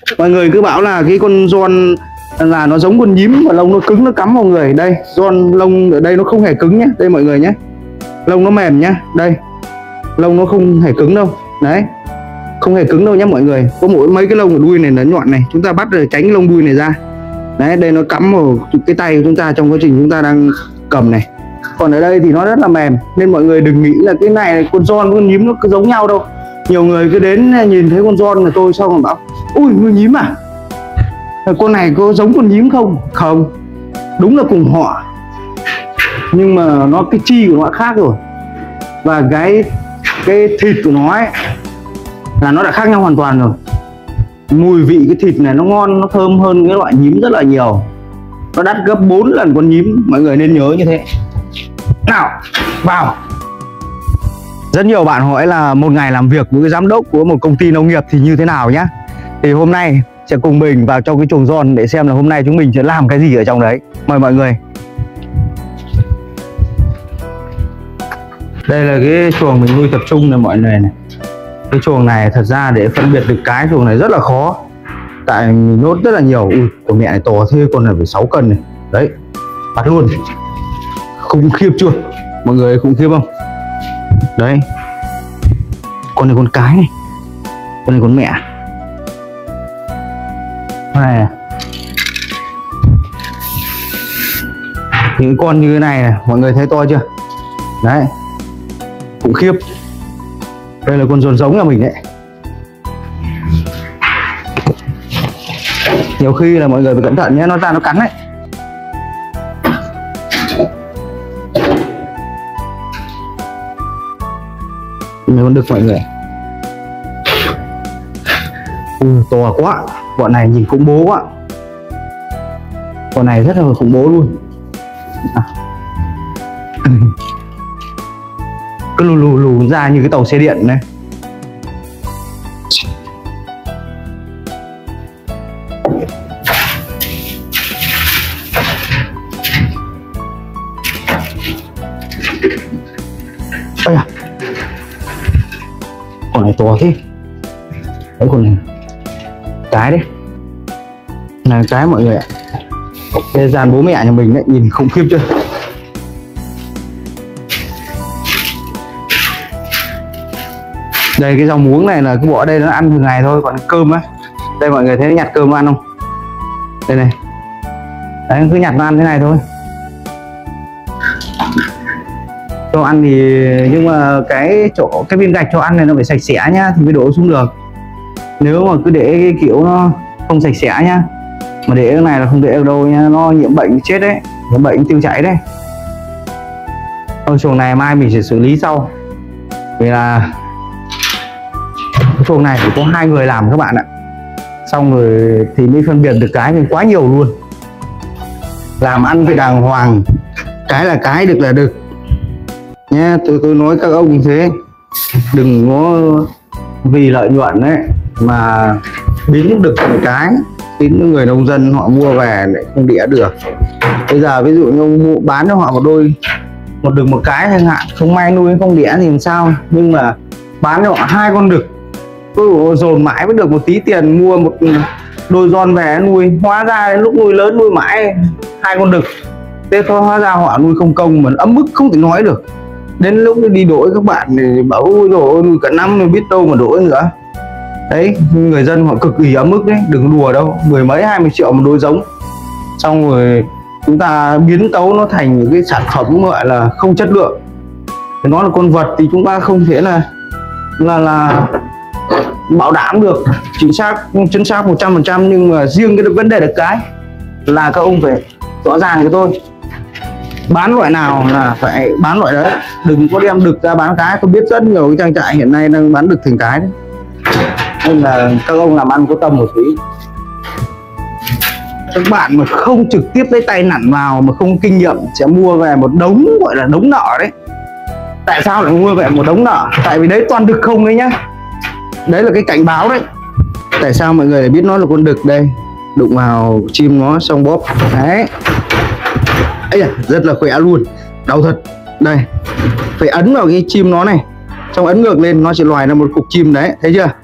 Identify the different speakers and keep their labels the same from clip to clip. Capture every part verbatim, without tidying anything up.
Speaker 1: Mọi người cứ bảo là cái con giòn là nó giống con nhím và lông nó cứng, nó cắm vào người. Đây, giòn lông ở đây nó không hề cứng nhé. Đây mọi người nhé, lông nó mềm nhá. Đây, lông nó không hề cứng đâu. Đấy, không hề cứng đâu nhé mọi người. Có mỗi mấy cái lông ở đuôi này nó nhọn này, chúng ta bắt để tránh cái lông đuôi này ra. Đấy, đây nó cắm vào cái tay của chúng ta trong quá trình chúng ta đang cầm này. Còn ở đây thì nó rất là mềm, nên mọi người đừng nghĩ là cái này con giòn con nhím nó cứ giống nhau đâu. Nhiều người cứ đến nhìn thấy con giòn là tôi xong rồi bảo ui con nhím à, con này có giống con nhím không? Không, đúng là cùng họ, nhưng mà nó cái chi của nó khác rồi, và cái cái thịt của nó ấy là nó đã khác nhau hoàn toàn rồi. Mùi vị cái thịt này nó ngon, nó thơm hơn cái loại nhím rất là nhiều, nó đắt gấp bốn lần con nhím, mọi người nên nhớ như thế. Nào vào. Rất nhiều bạn hỏi là một ngày làm việc với cái giám đốc của một công ty nông nghiệp thì như thế nào nhá. Thì hôm nay sẽ cùng mình vào trong cái chuồng giòn để xem là hôm nay chúng mình sẽ làm cái gì ở trong đấy. Mời mọi người. Đây là cái chuồng mình nuôi tập trung này mọi người này. Cái chuồng này thật ra để phân biệt được cái chuồng này rất là khó, tại mình nốt rất là nhiều. Ui, của mẹ này to thế, con này phải sáu cân này. Đấy, bắt luôn. Khủng khiếp chưa? Mọi người khủng khiếp không? Đấy, con này con cái này, con này con mẹ này. Những con như thế này này, mọi người thấy to chưa? Đấy, khủng khiếp. Đây là con giòn giống nhà mình đấy. Nhiều khi là mọi người phải cẩn thận nhé, nó ra nó cắn đấy. Mấy con đực mọi người. Ừ, to quá. Bọn này nhìn khủng bố quá. Bọn này rất là khủng bố luôn. À. Cứ lù lù lù ra như cái tàu xe điện này. Ây à, con này to thế. Đấy, con này cái đấy này, cái mọi người ạ. Cái dàn bố mẹ nhà mình đấy, nhìn khủng khiếp chưa? Đây cái rau muống này là cái bộ ở đây nó ăn thường ngày thôi, còn cơm á, đây mọi người thấy nó nhặt cơm nó ăn không? Đây này, đấy cứ nhặt nó ăn thế này thôi. Cho ăn thì, nhưng mà cái chỗ cái viên gạch cho ăn này nó phải sạch sẽ nhá thì mới đổ xuống được. Nếu mà cứ để cái kiểu nó không sạch sẽ nhá, mà để cái này là không để được đâu nhá, nó nhiễm bệnh chết đấy, nhiễm bệnh tiêu chảy đấy. Con chuồng này mai mình sẽ xử lý sau, vì là cái chuồng này chỉ có hai người làm các bạn ạ, xong rồi thì mới phân biệt được cái mình quá nhiều luôn. Làm ăn phải đàng hoàng, cái là cái, được là được nha. Tôi tôi nói các ông như thế, đừng có vì lợi nhuận đấy mà biến được một cái, khiến những người nông dân họ mua về lại không đĩa được. Bây giờ ví dụ như ông bán cho họ một đôi, một đực một cái chẳng hạn, không may nuôi không đĩa thì làm sao, nhưng mà bán cho họ hai con đực, cứ dồn mãi mới được một tí tiền mua một đôi giòn về nuôi, hóa ra đến lúc nuôi lớn nuôi mãi hai con đực. Thế thôi, hóa ra họ nuôi không công mà ấm ức không thể nói được. Đến lúc đi đổi các bạn thì bảo ôi rồi nuôi cả năm rồi biết đâu mà đổi nữa. Đấy, người dân họ cực kỳ ấm ức đấy, đừng đùa đâu, mười mấy hai mươi triệu một đôi giống, xong rồi chúng ta biến tấu nó thành những cái sản phẩm gọi là không chất lượng. Thì nó là con vật thì chúng ta không thể là là là bảo đảm được chính xác chính xác một trăm phần trăm, nhưng mà riêng cái vấn đề được cái là các ông phải rõ ràng cho tôi, bán loại nào là phải bán loại đấy, đừng có đem đực ra bán cái. Tôi biết rất nhiều cái trang trại hiện nay đang bán đực thành cái đấy, nên là các ông làm ăn có tâm một tí. Các bạn mà không trực tiếp lấy tay nặn vào, mà không kinh nghiệm, sẽ mua về một đống gọi là đống nợ đấy. Tại sao lại mua về một đống nợ? Tại vì đấy toàn đực không đấy nhá. Đấy là cái cảnh báo đấy. Tại sao mọi người lại biết nó là con đực đây? Đụng vào chim nó xong bóp. Đấy. Ấy da, rất là khỏe luôn. Đau thật. Đây. Phải ấn vào cái chim nó này, xong ấn ngược lên nó sẽ loài ra một cục chim đấy. Thấy chưa?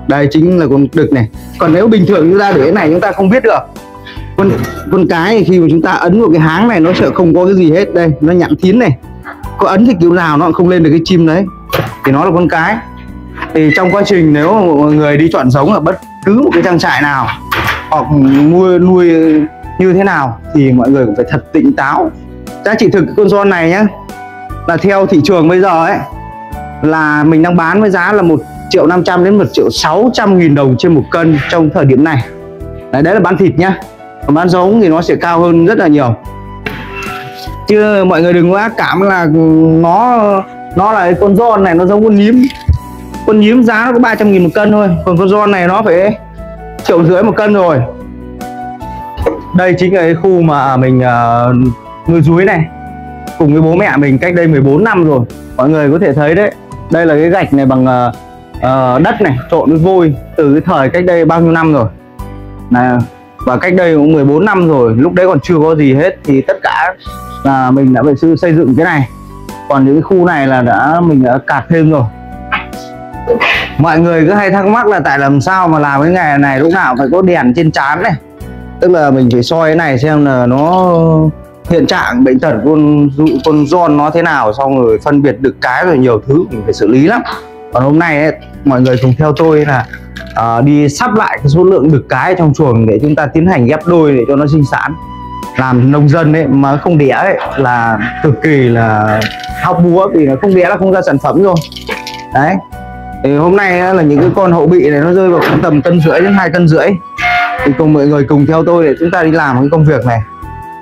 Speaker 1: Đây chính là con đực này. Còn nếu bình thường chúng ta để cái này chúng ta không biết được. Con con cái thì khi mà chúng ta ấn vào cái háng này nó sẽ không có cái gì hết. Đây nó nhẵn thín này, có ấn thì kiểu nào nó cũng không lên được cái chim đấy, thì nó là con cái. Thì trong quá trình nếu mà mọi người đi chọn giống ở bất cứ một cái trang trại nào hoặc nuôi nuôi như thế nào thì mọi người cũng phải thật tỉnh táo. Giá trị thực con giòn này nhá, là theo thị trường bây giờ ấy là mình đang bán với giá là một triệu năm trăm đến một triệu sáu trăm nghìn đồng trên một cân trong thời điểm này. Đấy, đấy là bán thịt nhá. Còn bán giống thì nó sẽ cao hơn rất là nhiều. Chứ mọi người đừng có ác cảm là nó nó là con giòn này nó giống con nhím. Con nhím giá nó có ba trăm nghìn một cân thôi, còn con giòn này nó phải triệu rưỡi một cân rồi. Đây chính là cái khu mà mình uh, nuôi rúi này cùng với bố mẹ mình cách đây mười bốn năm rồi. Mọi người có thể thấy đấy, đây là cái gạch này bằng uh, uh, đất này trộn với vôi từ cái thời cách đây bao nhiêu năm rồi này, và cách đây cũng mười bốn năm rồi, lúc đấy còn chưa có gì hết, thì tất cả là mình đã phải sư xây dựng cái này. Còn những cái khu này là đã mình đã cạt thêm rồi. Mọi người cứ hay thắc mắc là tại làm sao mà làm cái nghề này lúc nào phải có đèn trên trán này, tức là mình phải soi cái này xem là nó hiện trạng bệnh tật con con giòn nó thế nào, xong rồi phân biệt được cái rồi nhiều thứ mình phải xử lý lắm. Còn hôm nay ấy, mọi người cùng theo tôi là uh, đi sắp lại cái số lượng đực cái trong chuồng để chúng ta tiến hành ghép đôi để cho nó sinh sản. Làm nông dân ấy mà không đẻ ấy là cực kỳ là hóc búa, vì nó không đẻ là không ra sản phẩm rồi. Đấy, thì hôm nay là những cái con hậu bị này nó rơi vào tầm cân rưỡi đến hai cân rưỡi, thì cùng mọi người cùng theo tôi để chúng ta đi làm cái công việc này.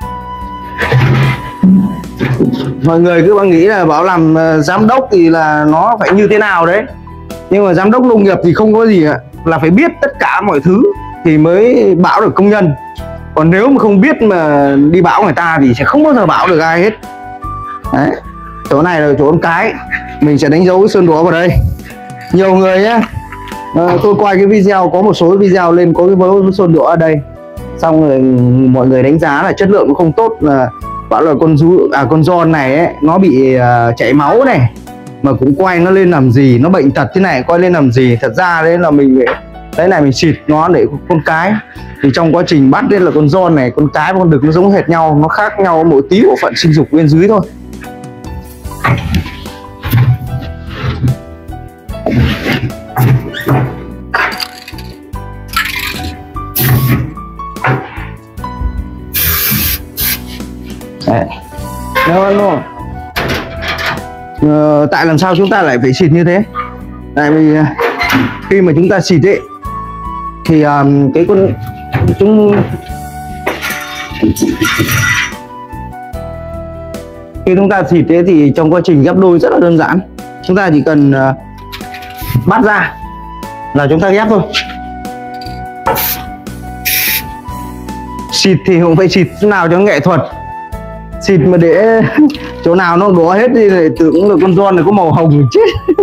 Speaker 1: Mọi người cứ nghĩ là bảo làm uh, giám đốc thì là nó phải như thế nào đấy, nhưng mà giám đốc nông nghiệp thì không có gì ạ, là phải biết tất cả mọi thứ thì mới bảo được công nhân. Còn nếu mà không biết mà đi bảo người ta thì sẽ không bao giờ bảo được ai hết. Đấy, chỗ này là chỗ con cái, mình sẽ đánh dấu cái sơn đỏ vào đây. Nhiều người nhá, à, tôi quay cái video, có một số cái video lên có cái dấu sơn đỏ ở đây, xong rồi mọi người đánh giá là chất lượng nó không tốt, là bảo là con rú à con giòn này ấy, nó bị uh, chảy máu này, mà cũng quay nó lên làm gì, nó bệnh tật thế này quay lên làm gì. Thật ra đấy là mình đấy này mình xịt nó để con cái, thì trong quá trình bắt đây là con giòn này, con cái và con đực nó giống hệt nhau, nó khác nhau mỗi tí bộ phận sinh dục bên dưới thôi. Đấy. Đó, đó. Ờ, tại làm sao chúng ta lại phải xịt như thế? Tại vì khi mà chúng ta xịt ấy thì um, cái con chúng khi chúng ta xịt ấy thì trong quá trình ghép đôi rất là đơn giản. Chúng ta chỉ cần uh, bắt ra là chúng ta ghép thôi. Xịt thì cũng phải xịt chỗ nào cho nghệ thuật. Xịt mà để chỗ nào nó đỏ hết đi lại tưởng là con giòn này có màu hồng chết.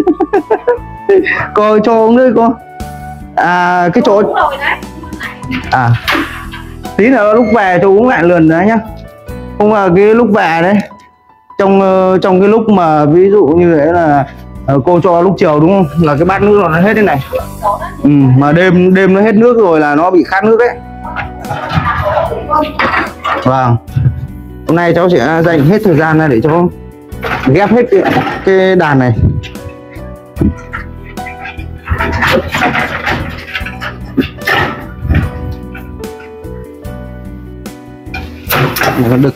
Speaker 1: Coi cho ông đấy con. À cái chỗ à tí nữa lúc về tôi uống lại lần nữa nhá. Không là cái lúc về đấy, trong trong cái lúc mà ví dụ như thế là cô cho lúc chiều đúng không, là cái bát nước nó hết thế này. Ừ, mà đêm đêm nó hết nước rồi là nó bị khát nước đấy. Vâng, hôm nay cháu sẽ dành hết thời gian ra để cho ghép hết cái, cái đàn này. Này con đực.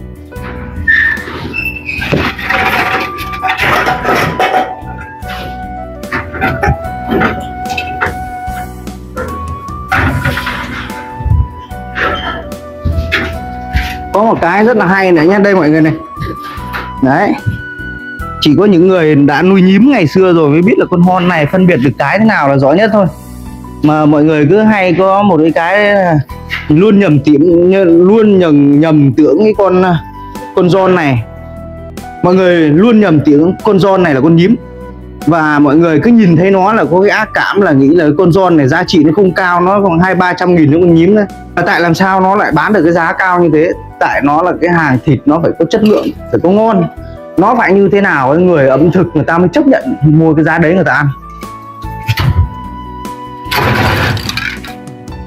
Speaker 1: Có một cái rất là hay này nhá, đây mọi người này. Đấy, chỉ có những người đã nuôi nhím ngày xưa rồi mới biết là con hon này phân biệt được cái thế nào là rõ nhất thôi. Mà mọi người cứ hay có một cái cái luôn nhầm tưởng luôn nhầm nhầm tưởng cái con con giòn này, mọi người luôn nhầm tưởng con giòn này là con nhím, và mọi người cứ nhìn thấy nó là có cái ác cảm là nghĩ là con giòn này giá trị nó không cao, nó khoảng hai ba trăm nghìn nó con nhím đấy. Và tại làm sao nó lại bán được cái giá cao như thế? Tại nó là cái hàng thịt, nó phải có chất lượng, phải có ngon, nó phải như thế nào người ẩm thực người ta mới chấp nhận mua cái giá đấy người ta ăn.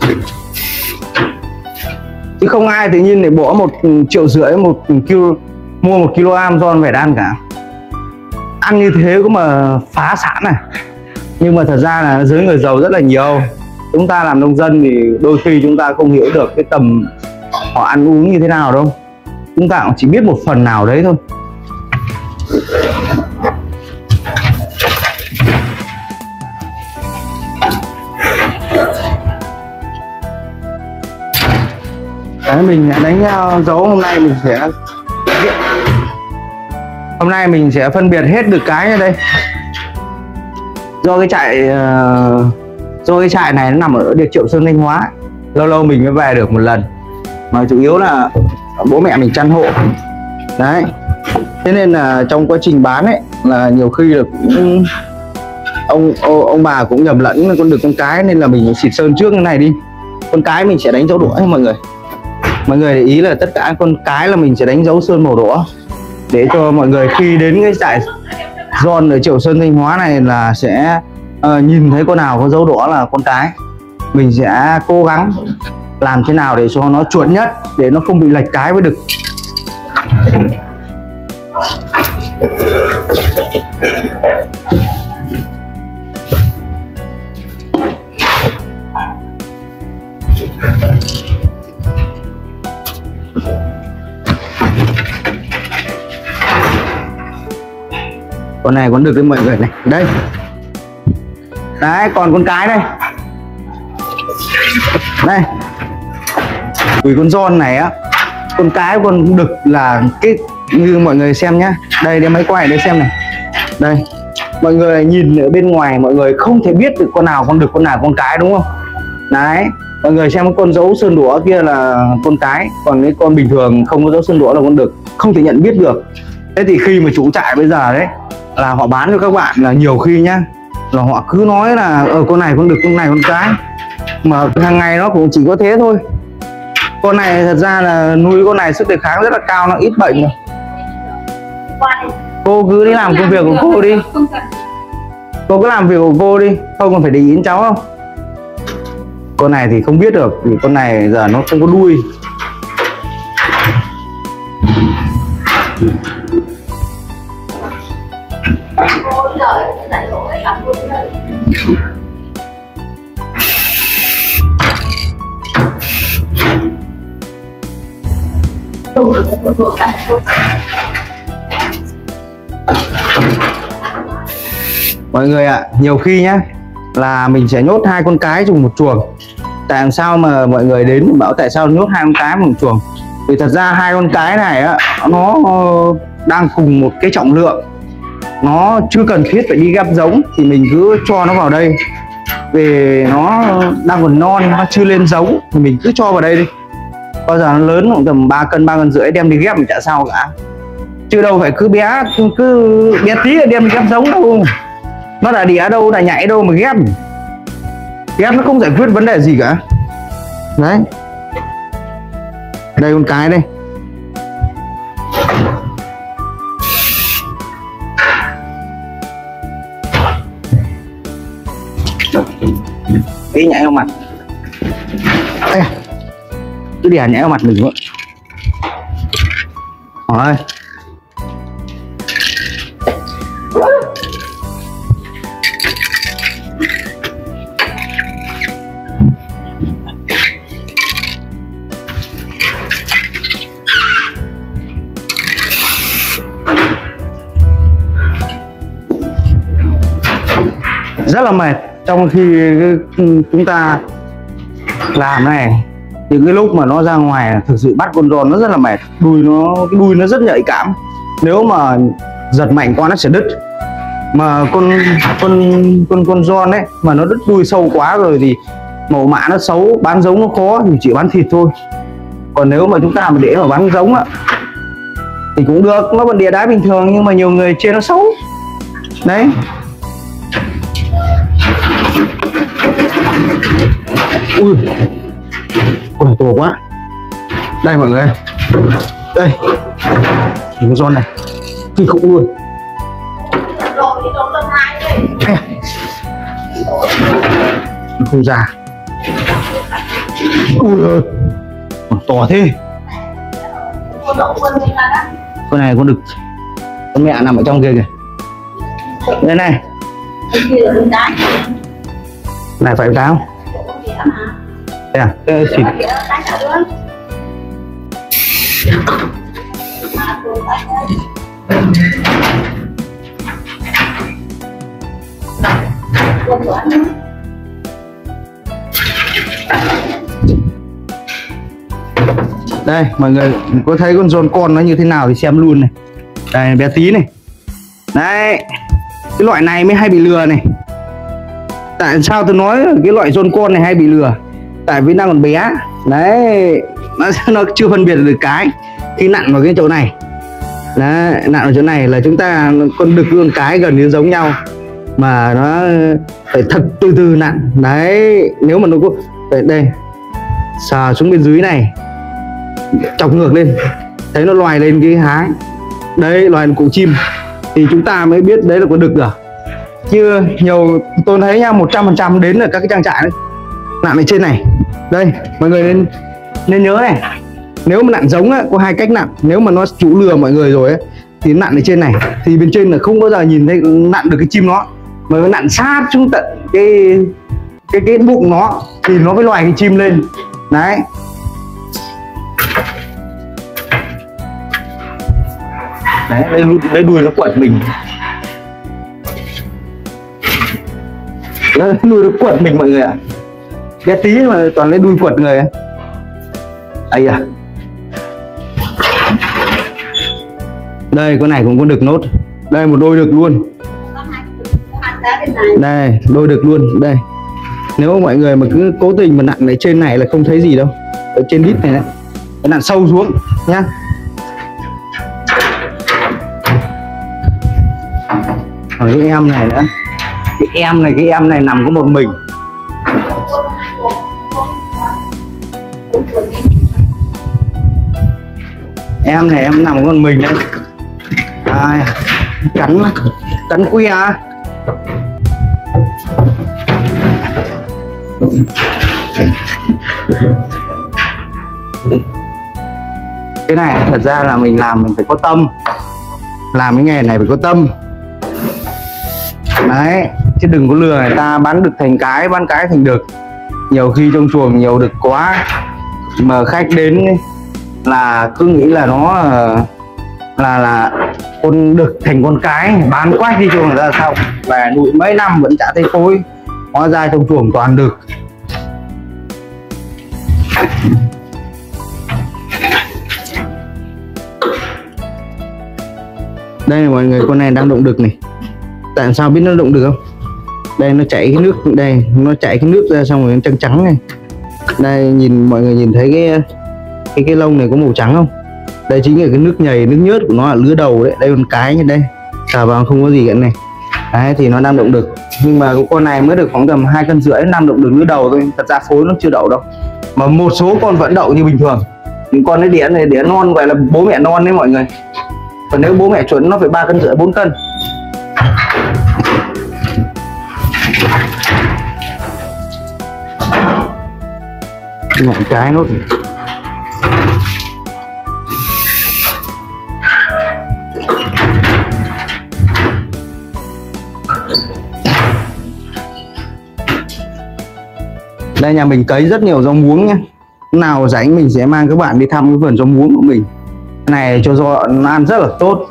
Speaker 1: Chứ không ai tự nhiên để bỏ một triệu rưỡi một kilo mua một kilo am giòn về ăn cả. Ăn như thế cũng mà phá sản này. Nhưng mà thật ra là giới người giàu rất là nhiều. Chúng ta làm nông dân thì đôi khi chúng ta không hiểu được cái tầm họ ăn uống như thế nào đâu. Chúng ta cũng chỉ biết một phần nào đấy thôi. Đấy, mình đánh dấu hôm nay mình sẽ hôm nay mình sẽ phân biệt hết được cái ở đây. Do cái trại do cái trại này nó nằm ở địa Triệu Sơn Thanh Hóa, lâu lâu mình mới về được một lần, mà chủ yếu là bố mẹ mình chăn hộ đấy. Thế nên là trong quá trình bán ấy là nhiều khi là cũng ông ông bà cũng nhầm lẫn con đực con cái, nên là mình xịt sơn trước cái này đi. Con cái mình sẽ đánh dấu đỏ nha mọi người. Mọi người để ý là tất cả con cái là mình sẽ đánh dấu sơn màu đỏ, để cho mọi người khi đến cái trại giòn ở Triệu Sơn Thanh Hóa này là sẽ uh, nhìn thấy con nào có dấu đỏ là con cái. Mình sẽ cố gắng làm thế nào để cho nó chuẩn nhất, để nó không bị lệch cái với đực. Con này con đực đấy mọi người này, đây đấy, còn con cái đây đây. Vì con giòn này á, con cái con đực là cái như mọi người xem nhá, đây để máy quay đây xem này, đây mọi người nhìn ở bên ngoài mọi người không thể biết được con nào con đực con nào con cái, đúng không? Đấy, mọi người xem cái con dấu sơn đỏ kia là con cái, còn cái con bình thường không có dấu sơn đỏ là con đực, không thể nhận biết được. Thế thì khi mà chủ trại bây giờ đấy là họ bán cho các bạn là nhiều khi nhá, là họ cứ nói là ở con này con đực con này con cái, mà hàng ngày nó cũng chỉ có thế thôi. Con này thật ra là nuôi con này sức đề kháng rất là cao, nó ít bệnh rồi. Cô cứ đi làm công việc của cô đi, cô cứ làm việc của cô đi, không cần phải để ý đến cháu không. Con này thì không biết được, vì con này giờ nó không có đuôi. Mọi người ạ, à, nhiều khi nhá là mình sẽ nhốt hai con cái trong một chuồng. Tại làm sao mà mọi người đến bảo tại sao nhốt hai con cái một chuồng? Vì thật ra hai con cái này á, nó đang cùng một cái trọng lượng, nó chưa cần thiết phải đi ghép giống, thì mình cứ cho nó vào đây. Vì nó đang còn non, nó chưa lên giống thì mình cứ cho vào đây đi. Bao giờ nó lớn khoảng tầm ba cân, ba cân rưỡi đem đi ghép mình chả sao cả. Chứ đâu phải cứ bé cứ bé tí là đem đi ghép giống đâu. Nó đã đĩa đâu, đã nhảy đâu mà ghép. Ghép nó không giải quyết vấn đề gì cả. Đấy. Đây con cái đây. Cái nhảy vào mặt. Ê, cứ đè nhảy vào mặt mình nữa. Rồi. Rất là mệt trong khi chúng ta làm này. Những cái lúc mà nó ra ngoài thực sự bắt con giòn nó rất là mệt, đuôi nó cái đuôi nó rất nhạy cảm, nếu mà giật mạnh quá nó sẽ đứt. Mà con con con con giòn ấy mà nó đứt đuôi sâu quá rồi thì màu mã nó xấu, bán giống nó khó thì chỉ bán thịt thôi. Còn nếu mà chúng ta mà để mà bán giống á thì cũng được, nó vẫn đĩa đái bình thường, nhưng mà nhiều người chê nó xấu đấy. Ui, con này to quá. Đây mọi người, đây con giòn này kinh khủng luôn. Nó không già. Ui ơi, to thế. Con này con đực, con mẹ nằm ở trong kia kìa. Đây này. Này phải táo. Đây à? Đây xịt. Đây mọi người có thấy con giòn con nó như thế nào thì xem luôn này. Đây bé tí này. Đấy, cái loại này mới hay bị lừa này. Tại sao tôi nói cái loại giòn con này hay bị lừa? Tại vì đang còn bé. Đấy, nó, nó chưa phân biệt được cái. Khi nặn vào cái chỗ này, đấy, nặn vào chỗ này là chúng ta con đực con cái gần như giống nhau, mà nó phải thật từ từ nặn. Đấy, nếu mà nó có đây, đây sờ xuống bên dưới này, chọc ngược lên, thấy nó loài lên cái háng, đấy loài cụ chim, thì chúng ta mới biết đấy là con đực rồi. Chưa nhiều tôi thấy nha, một trăm phần trăm đến là các cái trang trại đấy nặn ở trên này. Đây mọi người nên nên nhớ này, nếu mà nặn giống á, có hai cách nặn. Nếu mà nó chủ lừa mọi người rồi ấy, thì nặn ở trên này, thì bên trên là không bao giờ nhìn thấy nặn được cái chim nó, mà nó nặn sát xuống tận cái cái cái bụng nó thì nó mới loài cái chim lên. Đấy, đấy đây, đây đuôi nó quật mình, đấy, đuôi nó quật mình mọi người ạ. Bé tí mà toàn lấy đuôi quật người ấy. Ấy à, đây con này cũng có đực nốt, đây một đôi đực luôn, đây đôi đực luôn. Đây nếu mọi người mà cứ cố tình mà nặn ở trên này là không thấy gì đâu, ở trên đít này đấy, nặn sâu xuống nhá. Ở cái em này nữa, cái em này cái em này nằm có một mình. Em này em nằm con mình đấy. À, cắn cắn que à. Cái này thật ra là mình làm mình phải có tâm, làm cái nghề này phải có tâm đấy, chứ đừng có lừa người ta bán đực thành cái, bán cái thành đực. Nhiều khi trong chuồng nhiều đực quá mà khách đến ấy, là cứ nghĩ là nó là là con đực thành con cái, bán quách đi chuồng người ta xong, về nuôi mấy năm vẫn chả thấy phối, hóa ra trong chuồng toàn đực. Đây là mọi người, con này đang động đực này. Tại sao biết nó động đực không? Đây nó chảy cái nước, đây nó chảy cái nước ra xong rồi nó trắng trắng này. Đây nhìn mọi người nhìn thấy cái cái cái lông này có màu trắng không? Đây chính là cái nước nhầy, nước nhớt của nó là lứa đầu đấy. Đây con cái như đây, xà vào không có gì cả này. Đấy thì nó đang động đực. Nhưng mà con này mới được khoảng tầm hai cân rưỡi, năm động đực lứa đầu thôi. Thật ra phối nó chưa đậu đâu. Mà một số con vẫn đậu như bình thường. Những con ấy đẻ này đẻ non, gọi là bố mẹ non đấy mọi người. Còn nếu bố mẹ chuẩn nó phải ba cân rưỡi, bốn cân. Ngọn cái nốt. Đây nhà mình cấy rất nhiều rau muống nhé. Nào rảnh mình sẽ mang các bạn đi thăm cái vườn rau muống của mình. Cái này cho do nó ăn rất là tốt.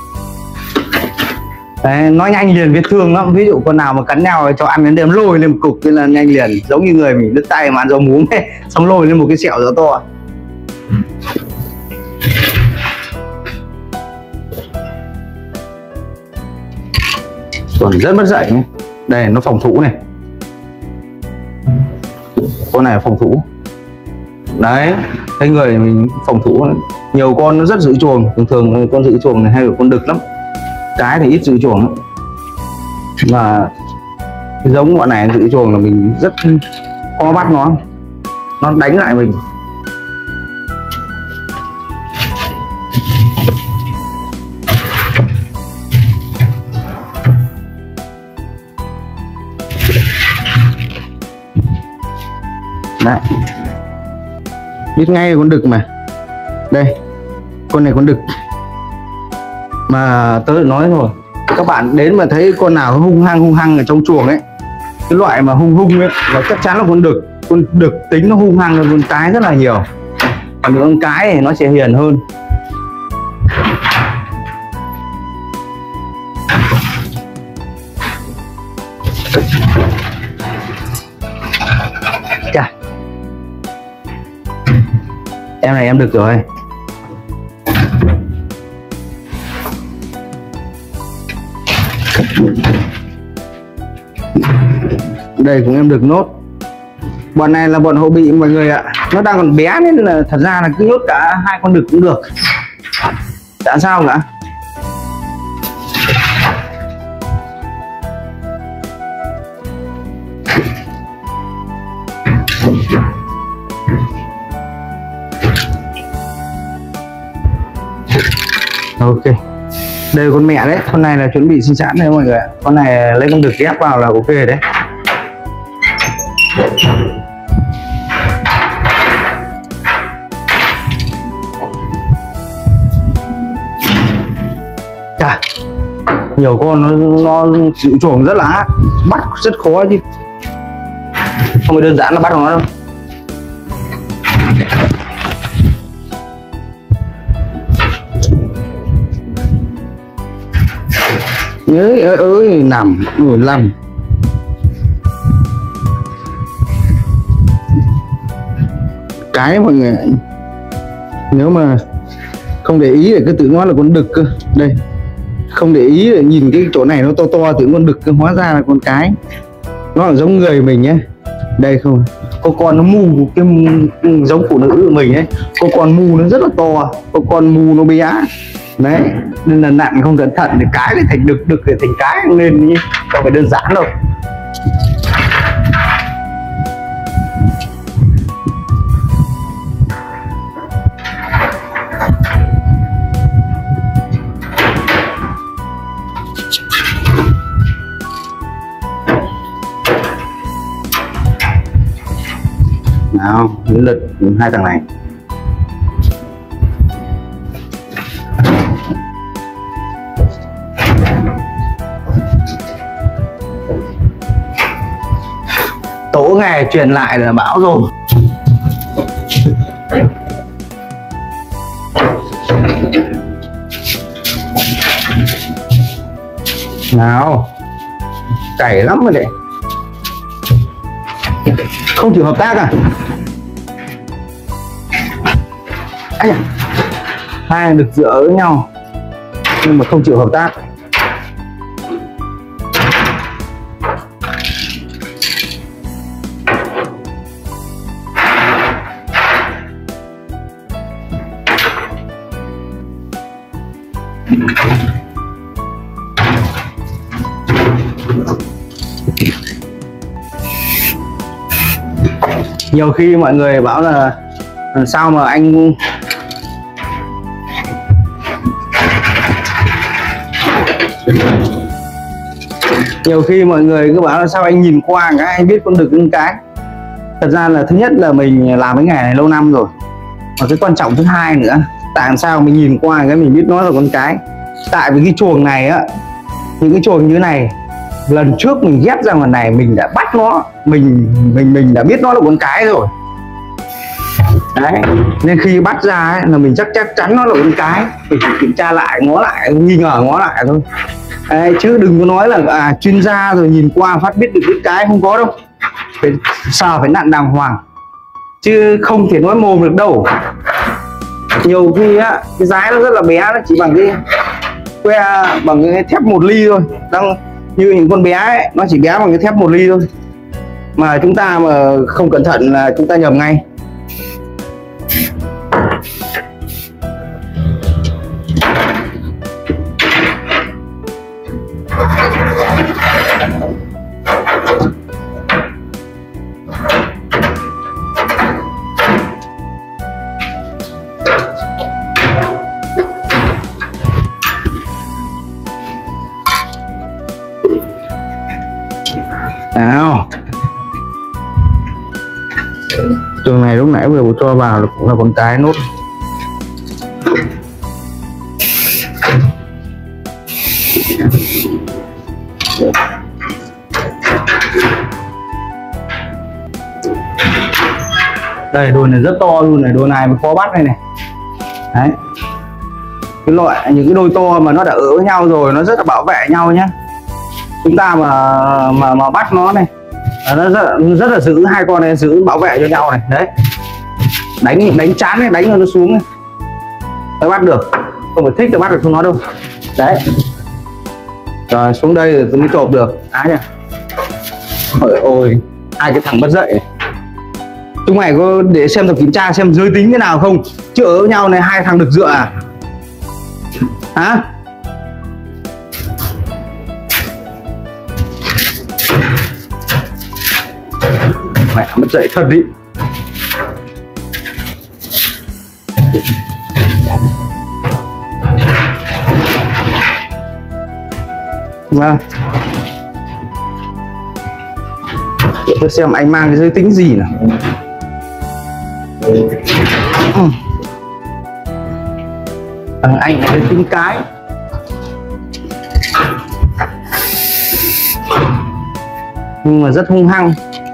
Speaker 1: Đấy, nó nhanh liền vết thương lắm. Ví dụ con nào mà cắn nhau cho ăn đến đêm lôi lên một cục thì là nhanh liền, giống như người mình đứt tay mà ăn rau muống ấy, xong lôi lên một cái sẹo rất to. Còn rất mất dạy nhé. Đây nó phòng thủ này, con này là phòng thủ. Đấy, cái người mình phòng thủ, nhiều con nó rất giữ chuồng. Thường thường con giữ chuồng này hay là con đực lắm, cái thì ít giữ chuồng lắm. Mà cái giống bọn này giữ chuồng là mình rất khó bắt nó, nó đánh lại mình. Đấy, biết ngay con đực mà. Đây, con này con đực mà tớ đã nói rồi, các bạn đến mà thấy con nào hung hăng hung hăng ở trong chuồng ấy, cái loại mà hung hung ấy là chắc chắn là con đực. Con đực tính nó hung hăng hơn con cái rất là nhiều, còn con cái thì nó sẽ hiền hơn. Chà, em này em được rồi. Đây cũng em được nốt. Bọn này là bọn hậu bị mọi người ạ. Nó đang còn bé nên là thật ra là cứ nhốt cả hai con đực cũng được, chả sao cả. Ok, đây là con mẹ đấy, con này là chuẩn bị sinh sản đấy mọi người ạ. Con này lấy con đực ghép vào là ok đấy. Chà, nhiều con nó, nó chịu chuồng rất là ác, bắt rất khó chứ không phải đơn giản là bắt nó đâu. Nhớ ơi ơi nằm ngồi lăn. Cái mọi người, nếu mà không để ý thì cứ tưởng nó là con đực cơ. Đây, không để ý để nhìn cái chỗ này nó to to tưởng con đực cơ, hóa ra là con cái. Nó là giống người mình nhé. Đây không, có con nó mù, cái giống phụ nữ của mình ấy, có con mù nó rất là to, có con mù nó bé đấy, nên là nặng không cẩn thận thì cái lại thành đực, đực lại thành cái lên nhé, không phải đơn giản đâu. Nào, đến lượt hai thằng này. Tổ nghề truyền lại là bão rồi. Nào, cày lắm rồi đấy. Không chịu hợp tác à? Ây da, hai được dựa với nhau nhưng mà không chịu hợp tác. Nhiều khi mọi người bảo là sao mà anh nhiều khi mọi người cứ bảo là sao anh nhìn qua cái anh biết con đực con cái. Thật ra là thứ nhất là mình làm cái nghề này lâu năm rồi, và cái quan trọng thứ hai nữa, tại sao mình nhìn qua cái mình biết nó là con cái. Tại vì cái chuồng này á, những cái chuồng như thế này, lần trước mình ghép ra ngoài này mình đã bắt nó, mình mình mình đã biết nó là con cái rồi đấy, nên khi bắt ra ấy, là mình chắc chắc chắn nó là con cái. Mình phải kiểm tra lại, ngó lại, nghi ngờ ngó lại thôi đấy, chứ đừng có nói là à, chuyên gia rồi nhìn qua phát biết được cái cái, không có đâu. Phải sờ, phải nặn đàng hoàng chứ không thể nói mồm được đâu. Nhiều khi á, cái dái nó rất là bé, nó chỉ bằng cái que, bằng cái thép một ly thôi. Đang như những con bé ấy, nó chỉ bé bằng cái thép một ly thôi, mà chúng ta mà không cẩn thận là chúng ta nhầm ngay. Nào, Trường này lúc nãy vừa cho vào cũng là con cái nốt. Đây đôi này rất to luôn này, đôi này mới khó bắt này này. Đấy, cái loại những cái đôi to mà nó đã ở với nhau rồi nó rất là bảo vệ nhau nhé. Chúng ta mà mà mà bắt nó này, nó rất, rất là giữ hai con này, giữ bảo vệ cho nhau này. Đấy, đánh đánh chán này, đánh cho nó xuống này mới bắt được, không phải thích thì bắt được không nó đâu. Đấy, rồi xuống đây rồi tôi mới chộp được. Á nha, ôi ôi hai cái thằng mất dậy này. Chúng mày có để xem tập kiểm tra xem giới tính thế nào không, chứ ở với nhau này hai thằng được dựa à hả? Mẹ mất dậy thật đi. Vâng, để tôi xem anh mang cái giới tính gì nào. Ừ. À, anh là giới tính cái. Nhưng mà rất hung hăng.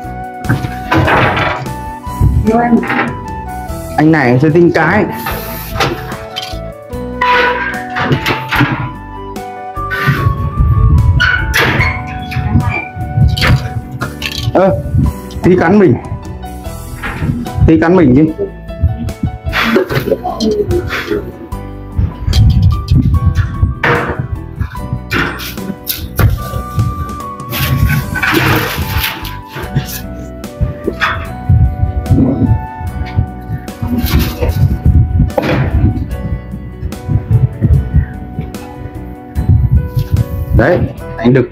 Speaker 1: Anh này giới tính cái. Ơ, à, tí cắn mình, tí cắn mình chứ. Đấy, anh đực.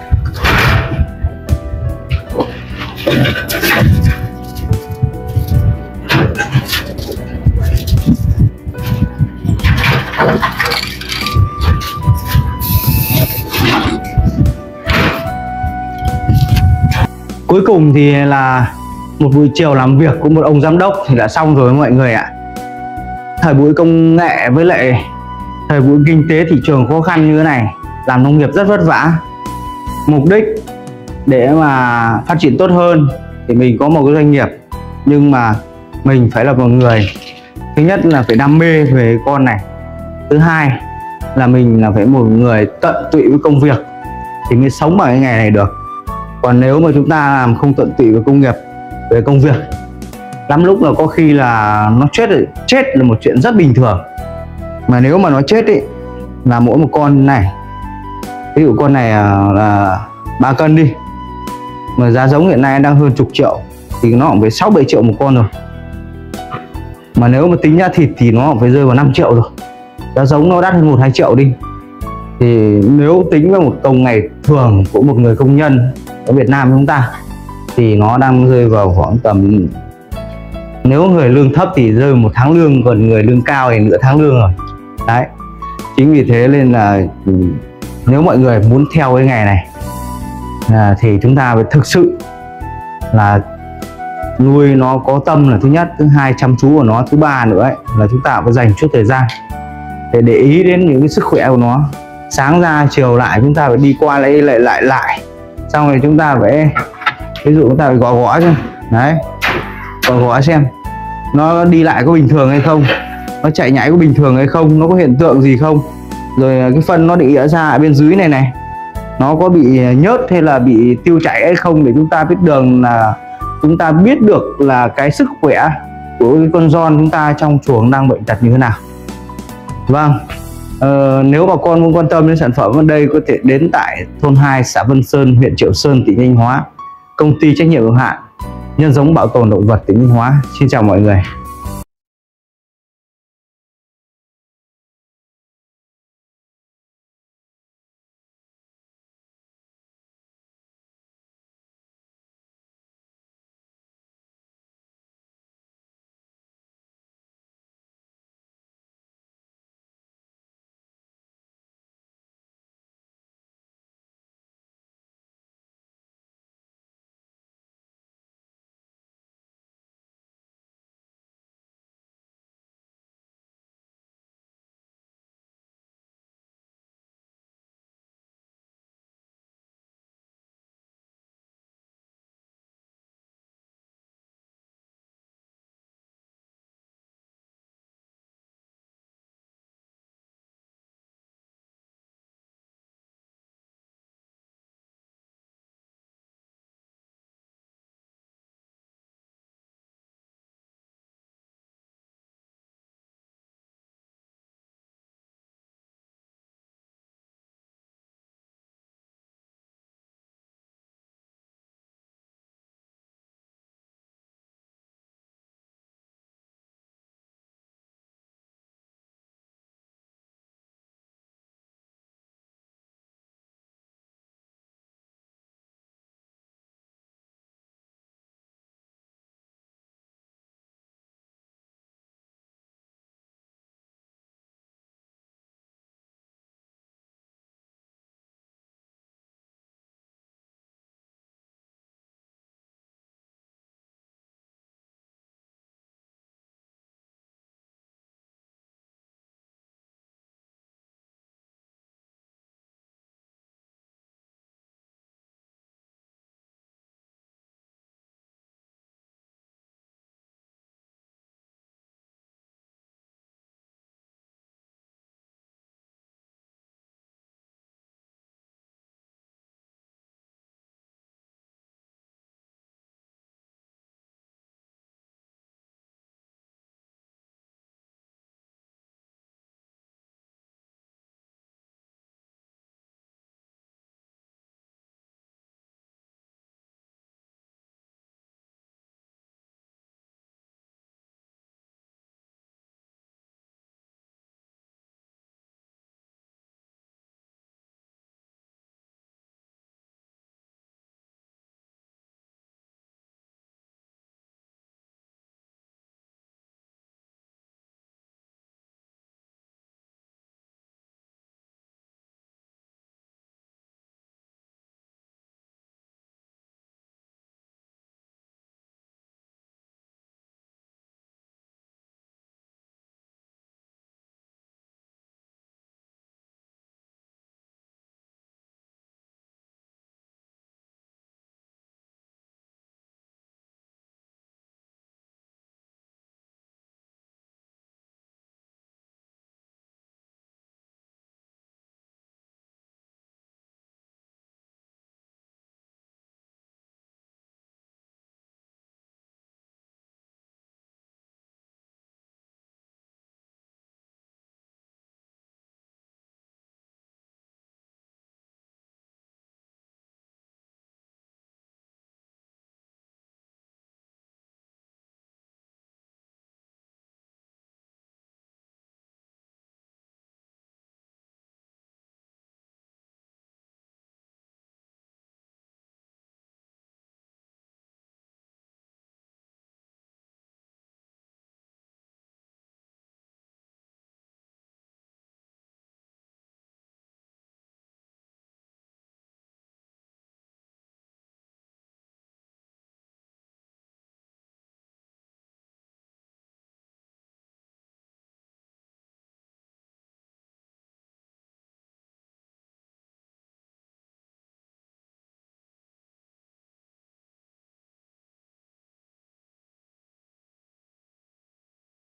Speaker 1: Cuối cùng thì là một buổi chiều làm việc của một ông giám đốc thì đã xong rồi mọi người ạ. Thời buổi công nghệ với lại thời buổi kinh tế thị trường khó khăn như thế này, làm nông nghiệp rất vất vả. Mục đích để mà phát triển tốt hơn thì mình có một cái doanh nghiệp, nhưng mà mình phải là một người, thứ nhất là phải đam mê về con này, thứ hai là mình là phải một người tận tụy với công việc thì mới sống ở cái ngày này được. Còn nếu mà chúng ta làm không tận tụy với công nghiệp, về công việc, lắm lúc là có khi là nó chết rồi. Chết là một chuyện rất bình thường, mà nếu mà nó chết ý, là mỗi một con này, ví dụ con này là ba cân đi, mà giá giống hiện nay đang hơn chục triệu thì nó cũng phải sáu bảy triệu một con rồi. Mà nếu mà tính ra thịt thì nó cũng phải rơi vào năm triệu rồi. Giá giống nó đắt hơn một hai triệu đi. Thì nếu tính với một công ngày thường của một người công nhân ở Việt Nam chúng ta thì nó đang rơi vào khoảng tầm, nếu người lương thấp thì rơi một tháng lương, còn người lương cao thì nửa tháng lương rồi. Đấy, chính vì thế nên là nếu mọi người muốn theo cái ngày này à, thì chúng ta phải thực sự là nuôi nó có tâm là thứ nhất, thứ hai chăm chú của nó, thứ ba nữa ấy, là chúng ta phải dành chút thời gian để để ý đến những cái sức khỏe của nó. Sáng ra chiều lại chúng ta phải đi qua lại lại lại lại xong rồi chúng ta phải, ví dụ chúng ta phải gõ gõ xem, đấy, gõ gõ xem nó đi lại có bình thường hay không, nó chạy nhảy có bình thường hay không, nó có hiện tượng gì không, rồi cái phân nó định ra ở bên dưới này này nó có bị nhớt hay là bị tiêu chảy hay không, để chúng ta biết đường, là chúng ta biết được là cái sức khỏe của cái con giòn chúng ta trong chuồng đang bệnh tật như thế nào. Vâng, ờ, nếu bà con muốn quan tâm đến sản phẩm ở đây có thể đến tại thôn hai, xã Vân Sơn, huyện Triệu Sơn, tỉnh Thanh Hóa, công ty trách nhiệm hữu hạn Nhân giống Bảo tồn động vật tỉnh Thanh Hóa. Xin chào mọi người.